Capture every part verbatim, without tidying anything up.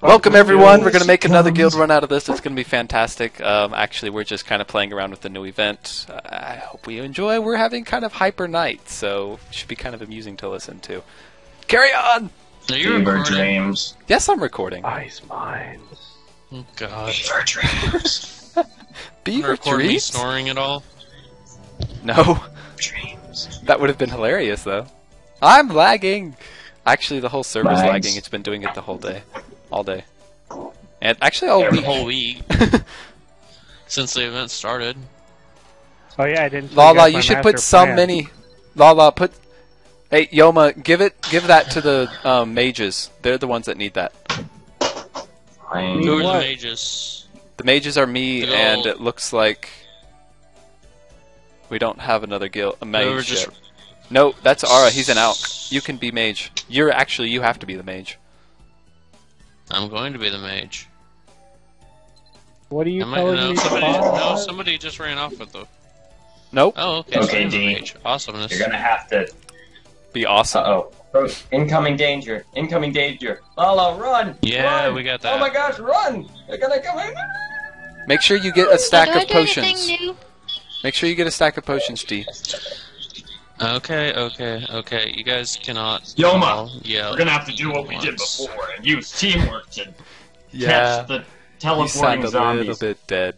Welcome everyone, we're going to make another guild run out of this, it's going to be fantastic. Um, actually, we're just kind of playing around with the new event. Uh, I hope we enjoy. We're having kind of hyper night, so it should be kind of amusing to listen to. Carry on! Are you Beaver recording? dreams. Yes, I'm recording. Ice mines. Oh god. Beaver dreams. Beaver Record me dreams? snoring at all? No. dreams. That would have been hilarious, though. I'm lagging! Actually, the whole server's Lags. lagging. It's been doing it the whole day. All day. And actually, all The week. whole week. Since the event started. Oh yeah, I didn't. Lala, you should put some many. Lala, put. Hey, Yoma, give it. Give that to the um, mages. They're the ones that need that. Fine. Who are the what? mages? The mages are me, The and old- it looks like we don't have another guild. A They were mage just- yet. No, that's Ara. He's an Alk. You can be mage. You're actually you have to be the mage. I'm going to be the mage. What are you I might, telling no, me? somebody, Bob? no, somebody just ran off with the. Nope. Oh, okay. so Okay, I'm the D. mage. Awesomeness. You're gonna have to. Be awesome. Uh oh. Incoming danger. Incoming danger. Lala, run! Yeah, Run! we got that. Oh my gosh, run! They're gonna come in! Make sure you get a stack Do I of do anything potions. new? Make sure you get a stack of potions, D. Okay, okay, okay. You guys cannot. Yoma, all yell We're gonna have to do what we did once. before and use teamwork to Yeah. catch the You sound teleporting a zombies. little bit dead.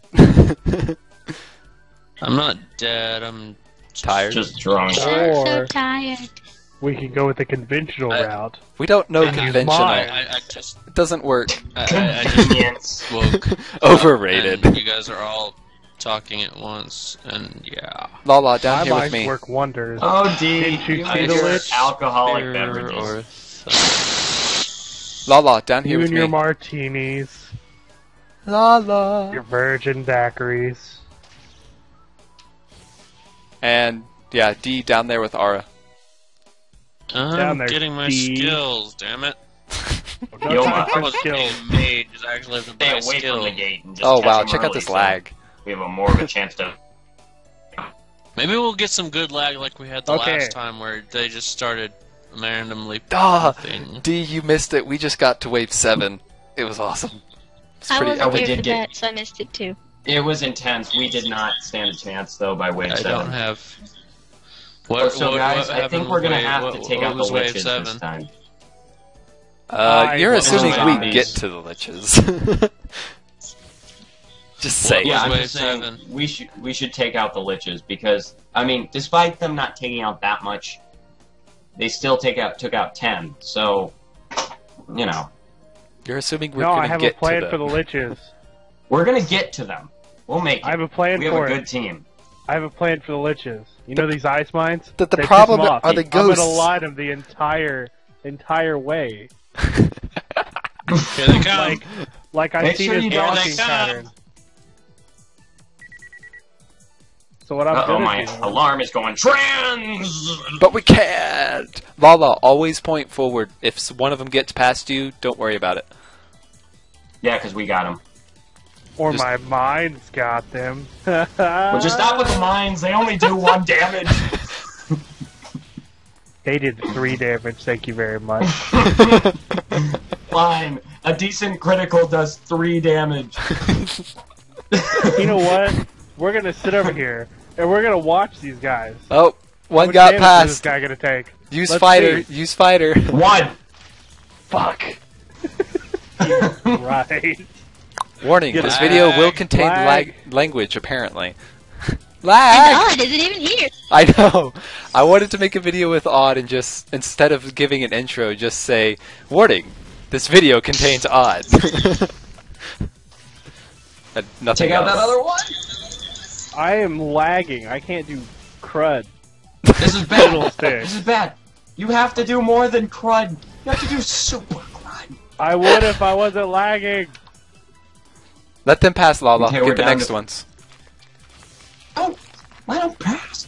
I'm not dead. I'm just Tired? Just drunk. I'm so Or- tired. We could go with the conventional I- route. We don't know And use conventional. mine. I, I just. It doesn't work. I, I, I just Convenience. woke. Overrated. And you guys are all talking at once, and yeah. Lala, down My here with minds me. work wonders. Oh, D. Didn't you You see and the your lich? alcoholic Beer beverages. or th- Lala, down here you with and your me. martinis, Lala. your virgin daiquiris. And yeah, D down there with Ara. I'm Down there, getting my Steve. skills, damn it. No Yo, time I I for was skills. being made is actually the Stay best away skill. from the gate and just Oh catch wow, them check out early, this so lag. We have a more of a chance to. Maybe we'll get some good lag like we had the Okay. last time where they just started randomly Ah, thing. D, you missed it. We just got to wave seven. It was awesome. It's I pretty wasn't oh, we here did for get- that, so I missed it too. It was intense. We did not stand a chance though by wave I seven. don't have. Oh, What, so what, guys, what I happened think we're with gonna wave- have what, to take what out the was wave witches seven? this time. Uh, I you're was assuming we zombies. get to the liches. Just say. What Yeah, was I'm wave just saying seven? we should we should take out the liches because I mean, despite them not taking out that much, they still take out took out ten. So, you know, You're assuming we're No, gonna I have a get plan to for the them. liches. we're gonna get to them. We'll make it. I have a plan we have for a it. good team. I have a plan for the liches. You know these ice mines? The- the They piss problem them off. are the I'm ghosts. gonna line them the entire, entire way. Here they come. Like, like I Make see sure his you don't walking let them. pattern. So what I'm Uh oh, gonna my do? alarm is going trans. But we can't. Lala, always point forward. If s- one of them gets past you, don't worry about it. Yeah, because we got them. Or Just- my mind's got them. Well, just stop with the mines. They only do one damage. They did three damage. Thank you very much. Fine. A decent critical does three damage. You know what? We're gonna sit over here and we're gonna watch these guys. Oh, How one much got damage is this past. guy gonna take? Use Let's fighter. see. Use fighter. One. Fuck. Right. Warning: Get this lag, video will contain lag. lag language. Apparently. And Lag. Odd isn't even here. I know. I wanted to make a video with Odd and just instead of giving an intro, just say, "Warning: this video contains Odd." And nothing Take out else. that other one. I am lagging. I can't do crud. This is bad. Fiddlestick. This is bad. You have to do more than crud. You have to do super crud. I would if I wasn't lagging. Let them pass, Lala. Okay, we're Get the down next to- ones. Oh, let him pass.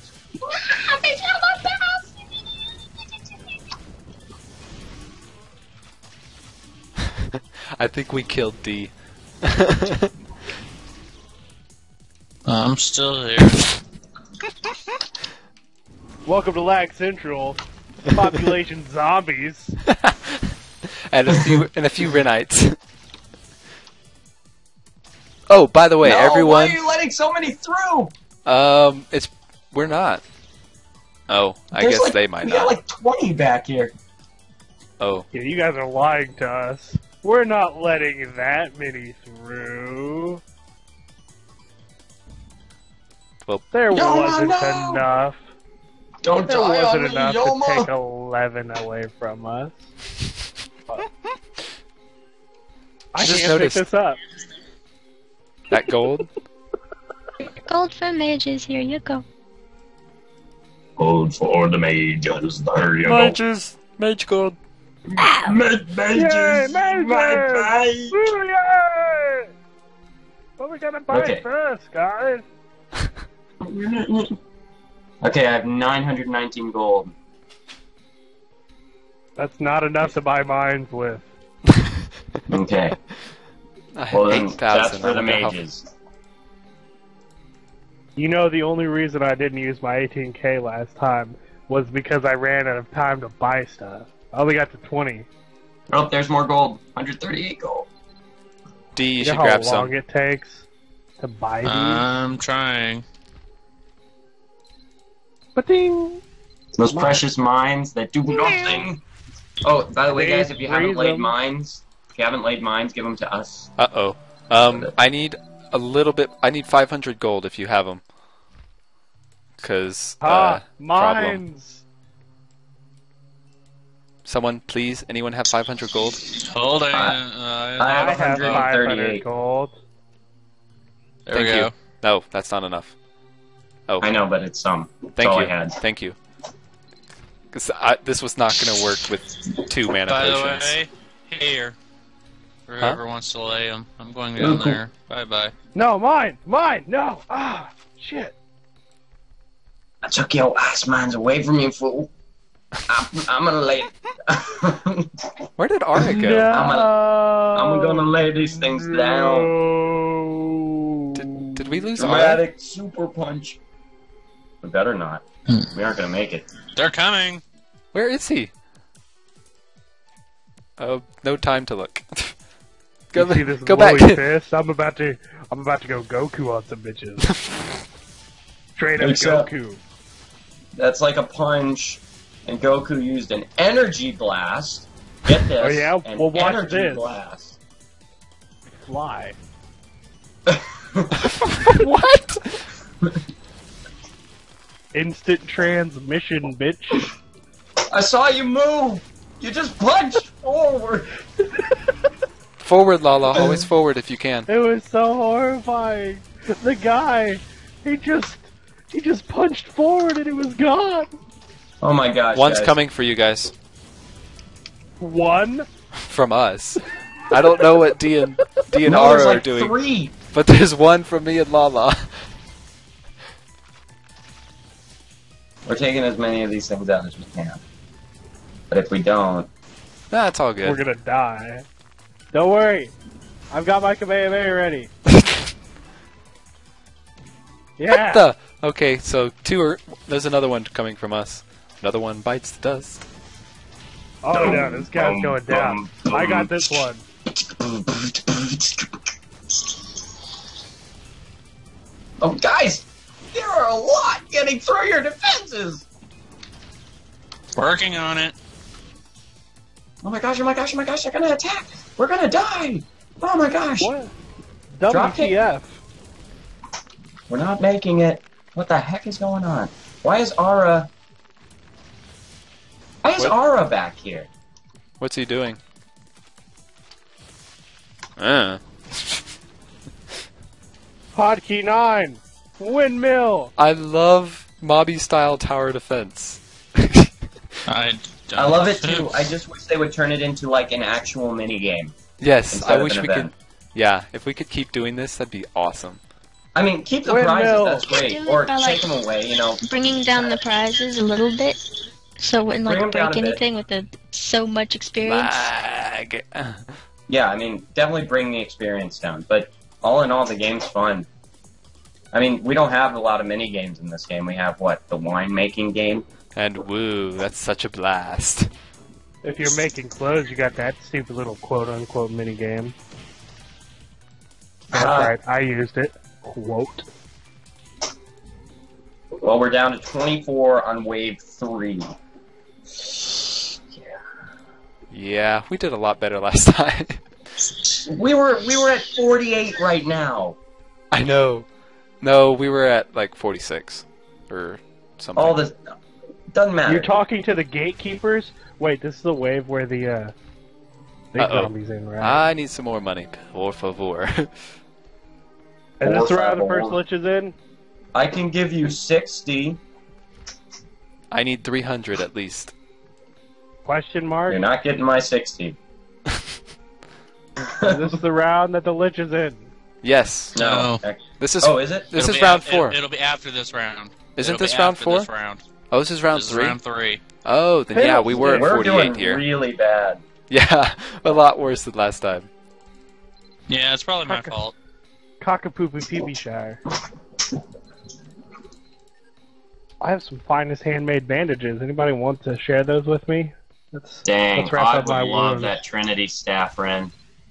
I think we killed D. I'm still here. Welcome to Lag Central. Population zombies. and a few and a few Renites. Oh, by the way, no, everyone. why are you letting so many through? Um, it's we're not. Oh, I There's guess like, they might we not. got like twenty back here. Oh, Yeah, you guys are lying to us. We're not letting that many through. Well- there Yoma, wasn't no! enough. Don't There die wasn't on me, enough Yoma. to take eleven away from us. I just can't noticed. pick this up. that gold. Gold for mages, here you go. Hold for the mages. There you Mages, mage gold. go. Mages. Yay, mages! Bye-bye. Woo, yay! What are we gonna buy Okay. first, guys? Okay, I have nine hundred nineteen gold. That's not enough to buy mines with. Okay. I Well, have then eight thousand. that's for the mages. You know, the only reason I didn't use my eighteen K last time was because I ran out of time to buy stuff. I only got to twenty. Oh, there's more gold. one hundred thirty-eight gold. D, you You should know how grab long some. it takes to buy these? I'm trying. Ba-ding! Those Mine. precious mines that do nothing. Oh, by the way, They guys, if you haven't freeze laid them. mines, if you haven't laid mines, give them to us. Uh oh. Um, I need a little bit. I need five hundred gold if you have them. Cause uh, Ah, problem. mines! Someone, please. Anyone have five hundred gold? Hold on. I- Uh, I have I have five hundred one hundred thirty-eight. gold. there Thank we go. you. No, that's not enough. Oh, I know, but it's some. That's thank all you. I had. Thank you. Because this was not going to work with two mana By the potions. way, here. For Whoever wants to lay them, I'm going down Ooh, cool. there. Bye bye. No, mine! Mine! No! Ah! Shit! I took your ass mines away from you, fool. I'm, I'm gonna lay. Where did Ara go? No! I'm gonna lay these things down. No. Did, did we lose Ara? Dramatic super punch. We better not. We aren't gonna make it. They're coming. Where is he? Oh, no time to look. go You see ba- this go back. woolly fist? I'm about to, I'm about to go Goku on some bitches. Straight up Except- Goku. That's like a punch, and Goku used an energy blast. Get this? Oh, yeah? An Well, watch energy this. blast. Fly. What? Instant transmission, bitch. I saw you move. You just punched forward. Forward, Lala. Always forward if you can. It was so horrifying. The guy, he just, he just punched forward and it was gone. Oh my gosh. One's guys. coming for you guys. One. From us. I don't know what D and D and No, Ara there's like are doing, three. but there's one from me and Lala. We're taking as many of these things out as we can. But if we don't, That's all We're good. gonna die. Don't worry. I've got my Kamehameha ready. Yeah. The okay, so two are. There's another one coming from us. Another one bites the dust. Oh no, this guy's going down. I got this one. Oh, guys! There are a lot getting through your defenses! Working on it. Oh my gosh, oh my gosh, oh my gosh, they're gonna attack! We're gonna die! Oh my gosh! What? Drop W T F. We're not making it. What the heck is going on? Why is Ara... Why is What? Ara back here? What's he doing? Uh. Hotkey nine. Windmill. I love Mobby style tower defense. I don't. I love it too. I just wish they would turn it into like an actual mini game. Yes, Instead I of wish an we event. could. Yeah, if we could keep doing this, that'd be awesome. I mean, keep the Windmill. prizes, that's great. Do it Or by, take like- them away, you know. Bringing down the prizes a little bit, so it wouldn't Bring 'em like down break a bit. anything with the so much experience. Lag. Yeah, I mean, definitely bring the experience down. But all in all, the game's fun. I mean, we don't have a lot of mini games in this game. We have, what, the winemaking game? And woo, that's such a blast. If you're making clothes, you got that stupid little quote unquote mini game. I That's Ah. right. I used it. Quote. Well, we're down to twenty-four on wave three. Yeah, we did a lot better last time. We were we were at forty-eight right now. I know. No, we were at like forty-six or something. All this doesn't matter. You're talking to the gatekeepers? Wait, this is the wave where the uh, big Uh-oh. zombies in, right? I need some more money, por favor. Is this Four, around the five, first one. lich is in? I can give you sixty. I need three hundred at least. Question mark? You're not getting my sixty. Is this the round that the lich is in? Yes. No. This is Oh, is it? this It'll is be round af- four. It'll, it'll be after this round. Isn't It'll this be round after four? This round. Oh, this is round This three. is round three. Oh, then yeah, we were at We're forty-eight doing here. really bad. Yeah, a lot worse than last time. Yeah, it's probably my Okay. fault. Cockapoopy Peebeeshire. I have some finest handmade bandages. Anybody want to share those with me? Let's, Dang, let's wrap I up my would love wound. that Trinity staff, Ren.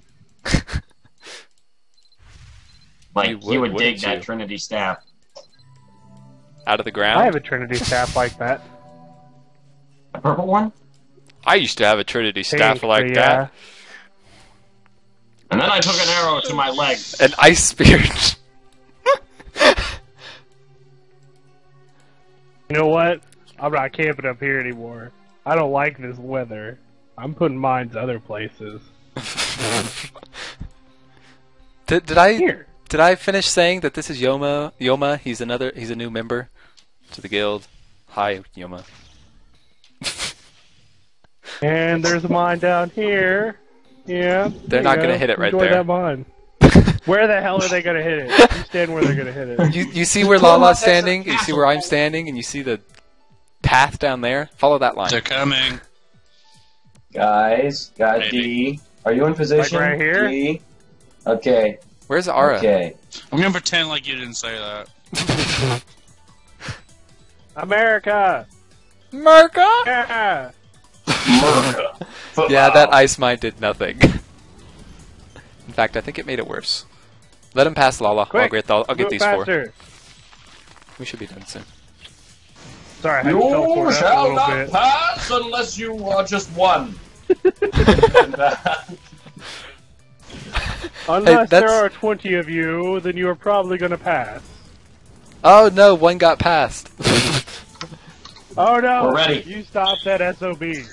Like, You he would, would dig wouldn't that you? Trinity staff. Out of the ground. I have a Trinity staff like that. A purple one? I used to have a Trinity staff Pink, like but that. yeah. And then I took an arrow to my leg. An ice spear. You know what? I'm not camping up here anymore. I don't like this weather. I'm putting mines other places. did, did I Here. did I finish saying that this is Yoma? Yoma, he's another he's a new member to the guild. Hi, Yoma. And there's a mine down here. Yeah. They're there not you gonna go. hit it right Enjoy there. that mine. Where the hell are they gonna hit it? You stand where they're gonna hit it. You you see where Lala's standing? You see where I'm standing? And you see the path down there? Follow that line. They're coming. Guys, got Maybe. D. Are you in position? Like right here? D. Okay. Where's Ara? Okay. I'm gonna pretend like you didn't say that. America! Merca? Yeah! Merca. Yeah, that ice mine did nothing. In fact, I think it made it worse. Let him pass Lala. I'll Quick, get, I'll, I'll get Move these four. faster. We should be done soon. Sorry, I had to teleport You up a shall little not bit. pass unless you are just one. Unless that's- there are twenty of you, then you are probably gonna pass. Oh no, one got passed. Oh no! We're ready. You stopped that S O B.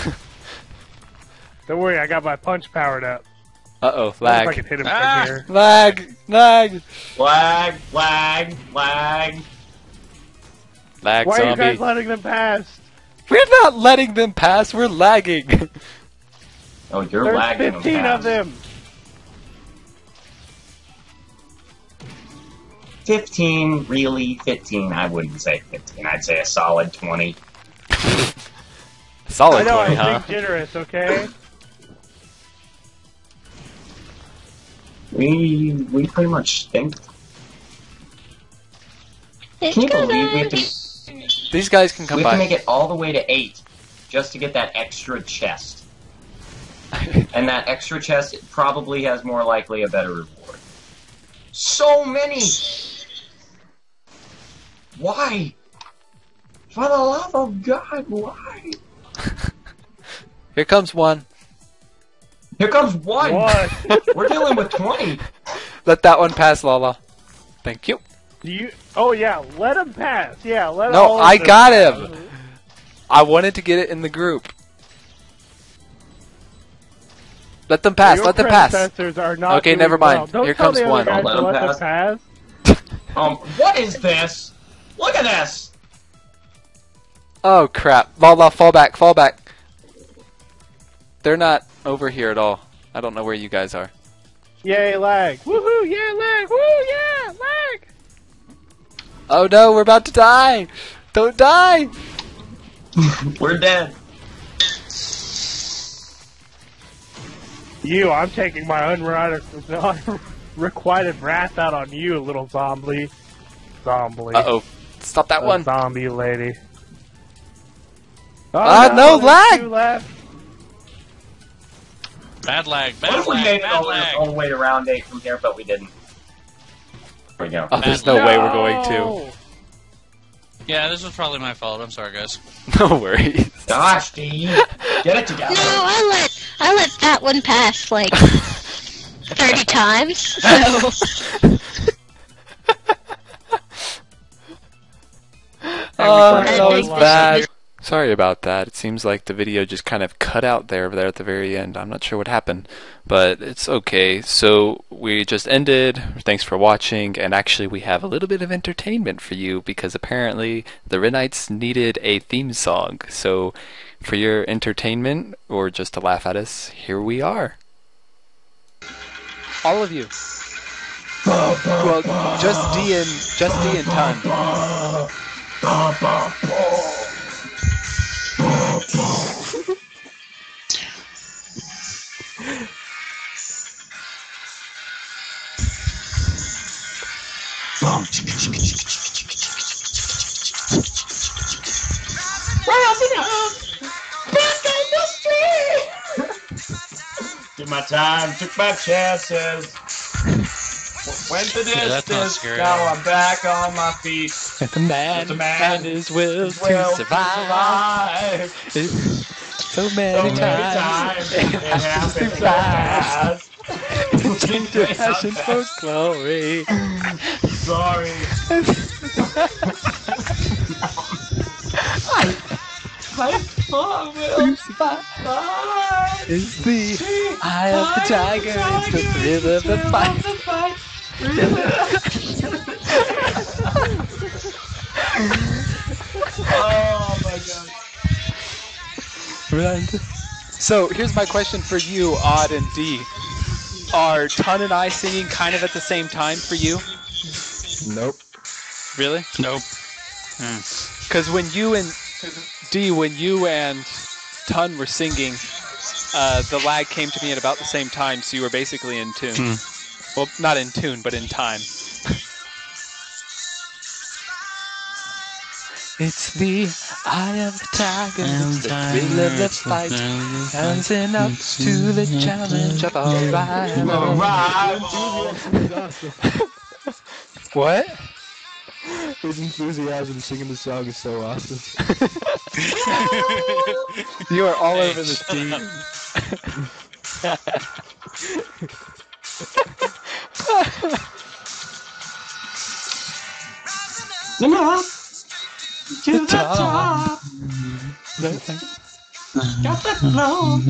Don't worry, I got my punch powered up. Uh oh, If I lag. can hit him Ah! from here. Lag! Lag! Lag, lag, lag. Lag Why are you zombie. guys letting them pass? We're not letting them pass, we're lagging. Oh, you're There's lagging. fifteen of them. Fifteen, really? Fifteen? I wouldn't say fifteen. I'd say a solid twenty. Solid I know, twenty, I'm huh? being generous, okay? We we pretty much think. It's Can you gonna believe we have to? be- These guys can come We have to by. make it all the way to eight just to get that extra chest. And that extra chest probably has more likely a better reward. So many! Why? For the love of God, why? Here comes one. Here comes one! What? We're dealing with twenty! Let that one pass, Lala. Thank you. Do you? Oh yeah, let him pass. Yeah, let. No, all of I them got pass. him. I wanted to get it in the group. Let them pass, Your let them pass. predecessors Are not Okay, doing never mind. well. Don't Here tell comes the other one. guys I'll let to them let them pass. Um, what is this? Look at this! Oh crap. Lala, fall back, fall back. They're not over here at all. I don't know where you guys are. Yay, lag! Woohoo! Yeah, lag! Woo! Yeah, lag! Oh no, we're about to die! Don't die! We're dead. You, I'm taking my unrequited, unrequited wrath out on you, little zombie. Zombie. Uh oh. Stop that A one. zombie lady. Oh, Ah, no, there's lag! two left. Bad lag. What Bad if we lag. made it Bad all, lag. all the way to round eight from here, but we didn't? we go. Oh, there's no way we're going to. Yeah, this was probably my fault. I'm sorry, guys. No worries. Gosh, D, get it together. No, I let I let that one pass like thirty times. So Oh, that I was think bad. Sorry about that. It seems like the video just kind of cut out there, there at the very end. I'm not sure what happened, but it's okay. So we just ended. Thanks for watching, and actually we have a little bit of entertainment for you because apparently the Renites needed a theme song. So for your entertainment or just to laugh at us, here we are. All of you. Well, just D and just D and Ton. Took my time, took my chances. Went the Yeah, that's not distance, scary. now I'm back on my feet. The man, The man and his will Will to survive. survive. So So many many times, times it it happens happens too so fast. fast. Change your passion for glory. Sorry. I thought will survive. It's the eye of the tiger, it's the thrill of the fight. Oh my god. Run. So here's my question for you, Odd and D. Are Ton and I singing kind of at the same time for you? Nope. Really? Nope. Because when you and D, when you and Ton were singing, uh, the lag came to me at about the same time, so you were basically in tune. Hmm. Well, not in tune, but in time. It's the eye of the tiger, it's the thrill of the fight, rising up to the challenge of our rival. Rival. What? His enthusiasm singing the song is so awesome. You are all over the D. To the top. Got the flow.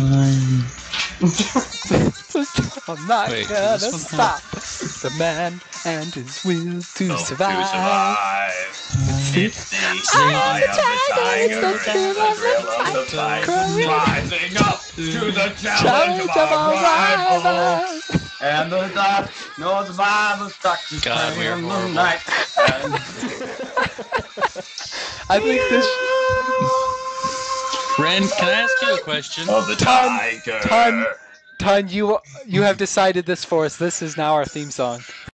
I'm not Wait, gonna is this one- stop. The man and his will to Oh, survive. to survive. It's the eye of the tiger, it's the thrill of the fight, rising up to the challenge of our rival. And the dark, no survivor stuck to God, we are in the horrible. night. And I think this. Ren, can I ask you a question? of the Ton- tiger. Ton- Ton, you you have decided this for us. This is now our theme song.